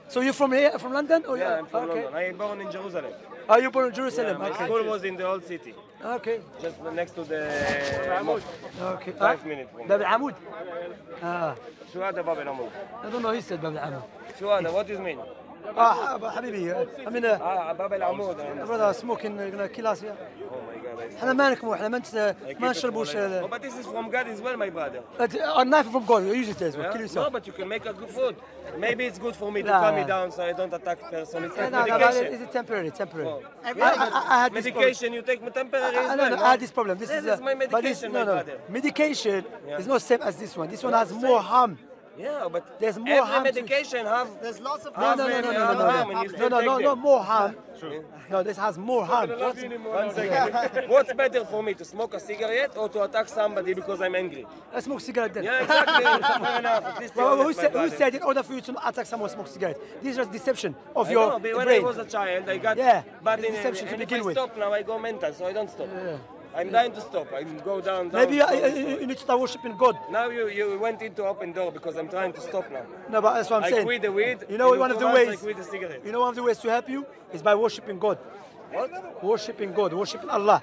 So you're from here, from London? Or Yeah, I'm from okay. London. I born in Jerusalem. Are you born in Yeah, Jerusalem? my Okay. school was in the old city, Okay. just next to the mosque. Okay. 5 minutes from باب there. العمود. Ah. شو هذا باب العمود؟ I don't know. He said باب العمود. شو هذا؟ What does it mean? حبيبي. I mean, باب العمود. brother, smoking kilas here. Oh my God. احنا ما نكمو احنا ما ما نشربوش. Oh, but this is from God as well, my brother. A knife from God. Use it as well. Yeah? Kill yourself. No, but you can make a good food. Maybe it's good for me to Nah. calm me down so I don't attack person. It's like No, medication. it's temporary. Temporary. Oh. I had this problem. Medication, you take temporary as well, I had this problem. This This is is my but this, medication, no, my no. brother. Medication Yeah. is not same as this one. This one has the more same. harm. Yeah, but There's more every harm to it. medication have There's lots of No, no, no, no, no, no, harm and you still take no, them. more harm. No, this has more harm. One second. What's better for me, to smoke a cigarette or to attack somebody because I'm angry? Let's smoke cigarette then. Yeah, exactly. Fair enough. At least you're Well, honest, my who brother. said in order for you to not attack someone, smoke cigarette? This is just deception of I your know, but when brain. I was a child, I got Yeah, bad it's in deception to and if begin I with. stop now, I go mental, so I don't stop. Yeah. I'm dying to stop. I go down. Maybe down. you need to start worshiping God. Now you went into open door because I'm trying to stop now. No, but that's what I'm I saying. quit the weed. You know, in one of 2 the months ways. I quit the cigarette. You know, one of the ways to help you is by worshiping God. What? Worshiping God, worshiping Allah.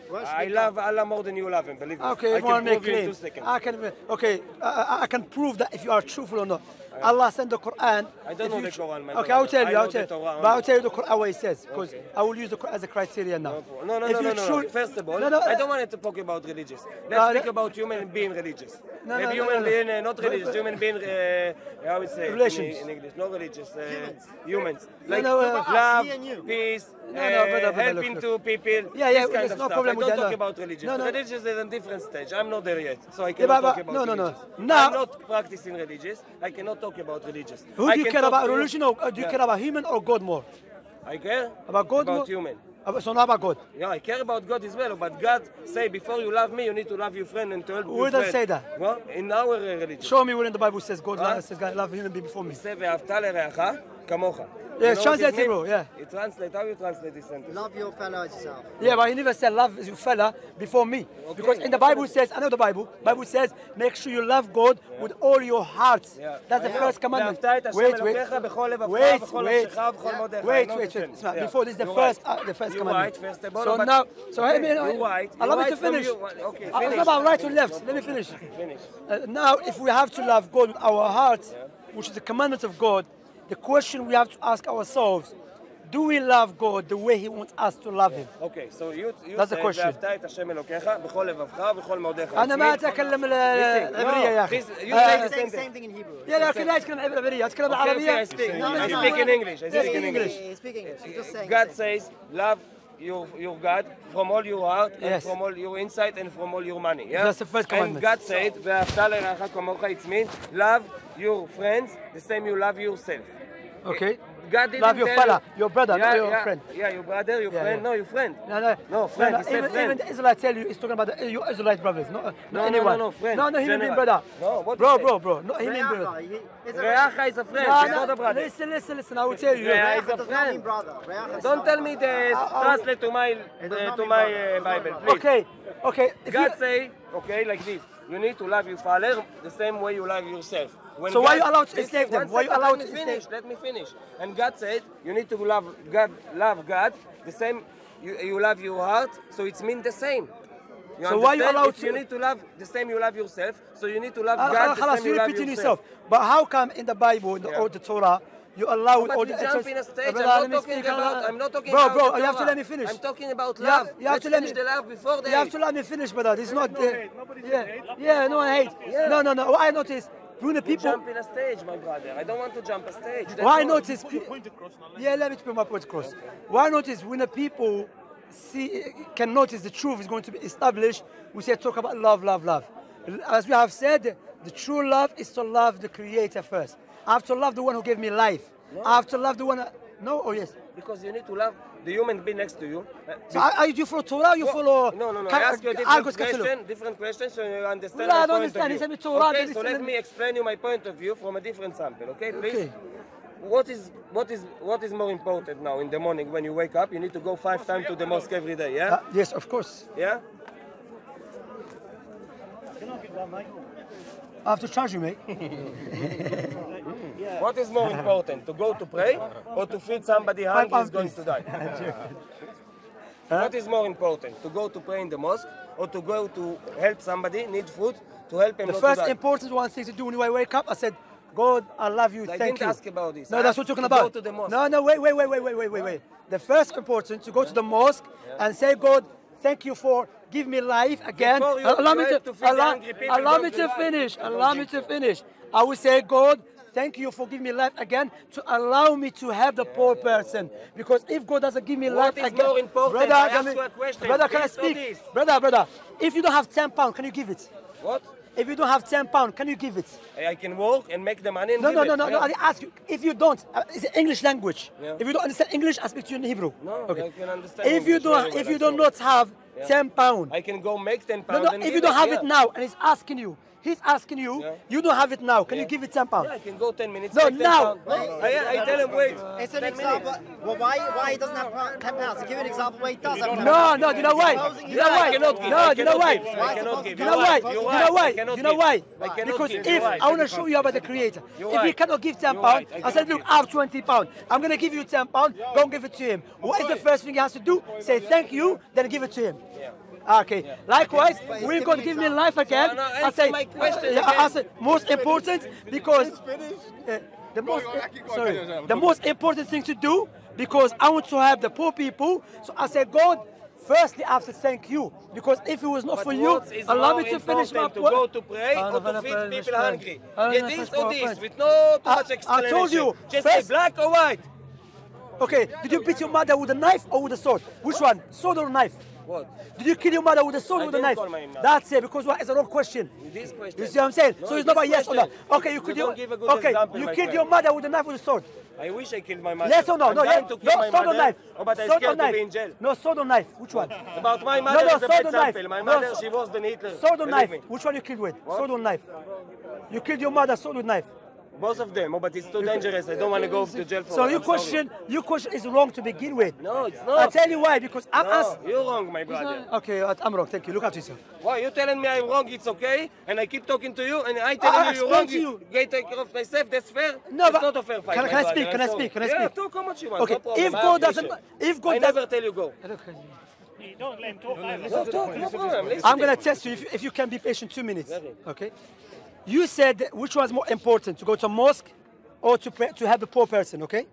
I love Allah more than you love Him. Believe me. Okay, I everyone can make prove you in 2 claim. seconds. I can. Okay, I can prove that if you are truthful or not. Allah sent the Quran. I don't If know you the Quran, my Okay, I'll brother. tell I you. know I'll tell the you. Torah But I'll only. tell you the Quran what it says because Okay. I will use the Quran as a criteria now. No, If you truly- First of all, No, no, I don't want to talk about religious. Let's No, speak no. about human being religious. No, Maybe no, human no, no. being, not religious, human being, how would say it Relations. in English, not religious, humans. No, Like no, love, me and you. peace, brother, helping look. to people, Yeah, yeah, this kind there's of no stuff. problem I with don't that, talk no. about religious. No, no. Religious is a different stage. I'm not there yet, so I Yeah, cannot but- talk about no, no, no. religious. Now- I'm not practicing religious. I cannot talk about religious. Who I do you can care talk about, to you- religion or do you Yeah. care about human or God more? I care About God more? about human. So not about God. Yeah, I care about God as well, but God say before you love me, you need to love your friend and to help your Where does it friend. say that? Well, in our religion. Show me where in the Bible says God Huh? says God love human being before me. say ואהבת לרעך כמוך. Yeah, You know what translate it, means? bro, yeah. It translate, how you translate this sentence? Love your fellow as yourself. Yeah, but he never said love your fella before me. Because in the Bible says, I know the Bible says, make sure you love God with all your heart. Yeah. That's the I know. first commandment. ואהבת את השם Wait, אלוקיך בכל לבבך wait, ובכל wait. נפשך ובכל מאודך. Wait, I know wait, the wait. sense. It's not- Yeah. Before this, the You're first right. You're commandment. right, first of all, So but- now, so Okay, let me, you're right. allow me You're to right from finish. you. Okay, It's finish. not about right or left. Let me finish. Finish. Now, if we have to love God with our hearts, which is the commandment of God, the question we have to ask ourselves, do we love God the way He wants us to love Him? Okay, so you That's the said question. ואהבת את השם אלוקיך בכל לבבך ובכל מאודך. أنا ما It means- أتكلم Listen, العبرية يا أخي. you say the Same, same thing. same thing in Hebrew. يا لكن لا أتكلم العبرية، أتكلم Okay, العربية. I speak. No, no, I no. speak in English. I Yes, speak in in English. English. Speak English. You're just saying. God the same. says, love your God from all your heart and Yes. from all your insight and from all your money. Yeah? That's the first And commandment. God said, ואהבת לרעך כמוך, it means love your friends the same you love yourself. Okay. God didn't Love your tell fella, you- your brother, not your friend. Yeah, your brother, your Yeah, friend, yeah. no, your friend. No, friend, he said friend. even the Israelites tell you, it's talking about your Israelite brothers, not No, anyone. no, friend. No, human being General. brother. No, what bro, you say? bro, not human being brother. Reacha, it's a Reacha is a friend, No, he's not a brother. listen, I will tell you. Yeah, Reacha does not mean brother. Reacha is Don't tell me the translate to my does not mean Bible, please. Okay. If God you, say, okay, like this. You need to love your father the same way you love yourself. When So why God- you allowed to Listen, enslave them? one Why you second, allowed let to me enslave- finish? Let me finish. And God said, you need to love God the same you love your heart. So it means the same. So why you understand? allowed If to- you need to love the same you love yourself, so you need to love خلاص God the same you you're love repeating yourself. yourself. But how come in the Bible, in the Yeah. Old Torah, you allow But all we the jump in a stage. Brother, I'm let me not talking speak, about. I'm not talking bro, about. Bro, the you have to Torah. let me finish. I'm talking about You have- love. you have Let's to let finish me- the love before the You have hate. to let me finish, brother. This is not. Yeah, no one hates. Yeah. No. What I noticed, when the You people. jump in a stage, my brother. I don't want to jump a stage. That's What I all. noticed. Yeah, let me put my point across. What I noticed when the people can notice the truth is going to be established, we say talk about love. As we have said, the true love is to love the Creator first. I have to love the one who gave me life. I have to love the one. No or yes? Because you need to love the human being next to you. So are you follow Torah or you follow? No. I ask you a different question so you understand Well, my I don't point understand. of He view. said me Torah, Okay, then so he let said- me explain you my point of view from a different sample. Okay, please. Okay. What is more important now in the morning when you wake up? You need to go 5 times to the mosque every day. Yeah. Yes, of course. Yeah. I have to charge you, mate. What is more important, to go to pray or to feed somebody hungry who's going to die? What is more important, to go to pray in the mosque or to go to help somebody need food to help him The not first to die? important one thing to do when I wake up, I said, God, I love you, I thank didn't you. ask about this. No, I that's asked what you're talking to about. go to the mosque. No, wait. The first important to go to the mosque and say, God, thank you for giving me life again. Before you Allow me have to, to feed allow, hungry people, allow me don't to lie. finish. I don't Allow me think to so. finish. I will say, God, thank you for giving me life again to allow me to help the poor person. Because if God doesn't give me life What is again, more important? I ask you a question. brother, can I This or speak? this? Brother, if you don't have £10, can you give it? What? If you don't have £10, can you give it? I can work and make the money and No, give no, it. no, no, no. Yeah. I ask you, if you don't, it's an English language. Yeah. If you don't understand English, I speak to you in Hebrew. No, Okay. I can understand If you English don't, very well, if you I do saw. not have Yeah. £10, I can go make 10 no, pounds no. and If give you don't have yeah. it now, and he's asking you, Yeah. you don't have it now. Can you Yeah. give it £10? Yeah, I can go 10 minutes. No, make 10 now. pounds. I tell him wait. It's an 10 example. minutes. Well, why he doesn't have 10 pounds? To give an example where he does have 10 No, pounds. no. Do you know why? Supposing Do he you know does. why? I cannot give. No, I do you know cannot why? give. Why I is it cannot give. Do you know why? Do You're you right. know why? I cannot Do you know give. why? I cannot Because give. if You're right. I want to show you about the Creator, You're if he right. cannot give £10, You're right. I I said, cannot look, give. I have £20. I'm going to give you £10. Go and give it to him. What is the first thing he has to do? Say thank you, then give it to him. Okay. Likewise, we're going to give me life again. No, I say, my question I again. say most important because the most important thing to do because I want to help the poor people. So I say, God, firstly, I have to thank you because if it was not But for you, what is allow more me to finish my important, to go to pray or to feed people hungry? Yeah, this or this, with no too much explanation. I told you, Just say first- black or white. Okay, did you beat your mother with a knife or with a sword? Which one? Sword or knife? What? Did you kill your mother with a sword I or with a didn't knife? call my mother. That's it, because what is a wrong question. This question. You see what I'm saying? No, So it's not this about yes or no. question. Okay, you killed don't your give a good okay, example, you my killed friend. your mother with a knife or with a sword. I wish I killed my mother. Yes or no? I'm No, dying yes. to kill my Sword or mother, knife. oh, but I'm Sword or scared to knife. be in jail. No, sword or knife. Which one? About my mother no, is a sword bad or knife. example. My No, mother, so- she was than Hitler. Sword or Believe knife. me. Which one you killed with? What? Sword or knife? You killed your mother, sword or knife. Both of them, oh, but it's too dangerous. I don't want to go to jail for So it. your I'm sorry. question is wrong to begin with. No, it's I'll not. tell you why, because I'm No, asked. you're wrong, my brother. Okay, I'm wrong. Thank you. Look after yourself. Why you telling me I'm wrong? It's okay, and I keep talking to you, and I telling you you're wrong. explain to you. Get take care of myself. That's fair. No, it's but not a fair fight. can my I brother, speak? I'm Can I sorry. speak? Can I Yeah, speak? talk how much you want. Okay, No problem. if I God am doesn't, patient. if God I doesn't, never tell you go. Don't let him talk. No, talk, no problem. Listen. I'm gonna test you if you can be patient 2 minutes. Okay. You said which one's more important, to go to mosque or to pray, to help the poor person, okay?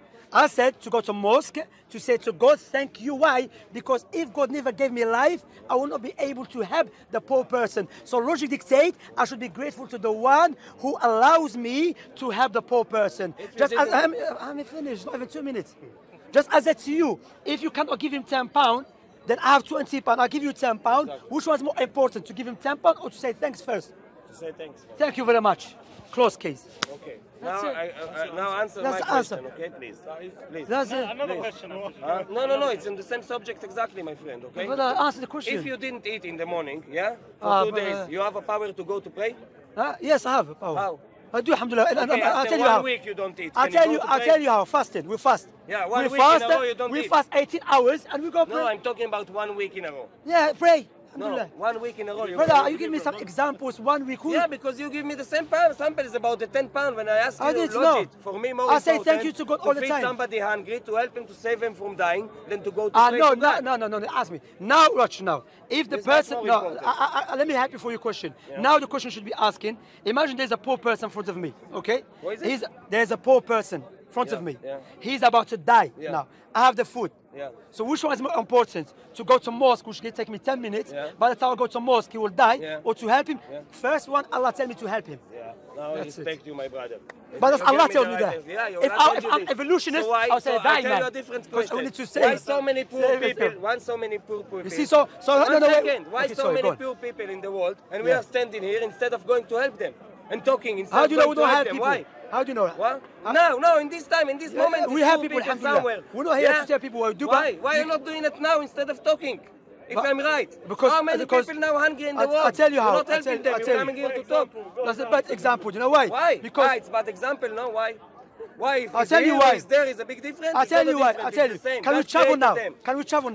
I said to go to mosque to say to God, thank you. Why? Because if God never gave me life, I will not be able to help the poor person. So logic dictates I should be grateful to the one who allows me to help the poor person. Just as I'm finished, not even 2 minutes. Just as it's you, if you cannot give him £10, then I have £20. I'll give you £10. Which one's more important, to give him £10 or to say thanks first? To say thanks. Thank you very much. Close case. Okay. That's Now, it. now answer That's my the answer. question, okay, please. Please. That's it. Another question. No, it's in the same subject exactly, my friend, okay? But answer the question. If you didn't eat in the morning, yeah, for Ah, 2 but, days, you have a power to go to pray? Yes, I have power. How? I do, alhamdulillah. And Okay, I'll after tell you 1 how. week you don't eat. I'll Can tell go you. to I'll pray? tell you how. Fasting. We fast. Yeah, 1 we week in a fast. row you don't we eat. fast 18 hours and we go pray. No, I'm talking about 1 week in a row. Yeah, pray. No, Alhamdulillah. 1 week in a row. Brother, are you giving me some examples? 1 week. Who? Yeah, because you give me the same sample is about the 10 pound when I ask you I didn't logic. know. For me, more I say important thank you to God all the feed time. somebody hungry, to help him to save him from dying, than to go to pray No, to God. no. Ask me. Now, watch now. If the Yes, that's person, more no, important. let me help you for your question. Now the question should be asking. Imagine there's a poor person in front of me. Okay? What is it? There's a poor person in front of me. yeah. He's about to die Yeah. now. I have the food. Yeah. So which one is more important? To go to mosque, which will take me 10 minutes. Yeah. By the time I go to mosque, he will die. Yeah. Or to help him. Yeah. First one, Allah tell me to help him. Yeah, now I That's respect you, my brother. But that's You give Allah me tells the me right that. answer. Yeah, If I'm this. evolutionist, So why, I'll say so die, I tell man. you a different Because question. we need to Why save. so many poor Save people? yourself. Why so many poor people? You see, so One no, wait. second. Why Okay, so sorry, go many on. poor people in the world, and we Yeah. are standing here instead of going to help them and talking instead How of do you know going we don't to help them? people? Why? How do you know? What? No, in this time, in this moment, we there's have poor people, somewhere. alhamdulillah. We're not here to tell people what to do. Why? Why are you not doing it now instead of talking? If But- I'm right. because- how many because- people now hungry in the I'll world? tell you how. You're not I'll helping tell them. you. You're coming here to talk. That's a bad example. Do you know why? Why? Because It's bad example, no? Why? Why? If I'll it's tell you here why. or it's there is a big difference. I'll It's tell not you a why. difference, I'll tell it's you. the same. Can we God travel created now? them. Can we travel now?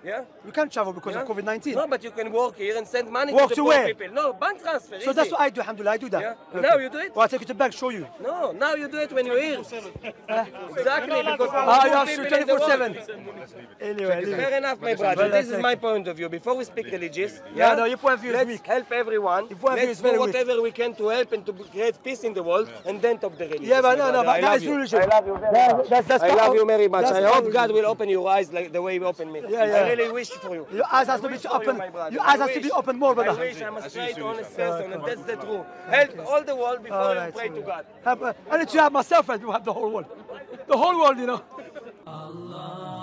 Yeah? We can't travel because of COVID-19. No, but you can work here and send money Work to the to poor where? people. No, bank transfer. So easy. that's what I do, alhamdulillah, I do that. Yeah. Now you do it? Well, I'll take you to the bank, show you. No, now you do it when you're here. You Exactly, because have poor to people in the world. 24/7. Anyway. Fair enough, my brother. Well, This that's is my point of view. Before we speak religious, Yeah, no, your point of view is let's weak. help everyone. Your point of view Let's is very do weak. whatever we can to help and to create peace in the world, and then talk the religious. Yeah, but my no, brother. but I that love is you. religion. I love you very much. That's I love you very much. that's I the hope religion. God will open your eyes like the way He opened me. Yeah, yeah. I really wish for you. Your eyes has to be wish for you, open. my brother. Your eyes I has to be wish. open more, I brother. wish I'm a straight, honest person, and that's the truth. Help all the world before All you right, pray to God. I need to have myself, and you have the whole world. The whole world, you know.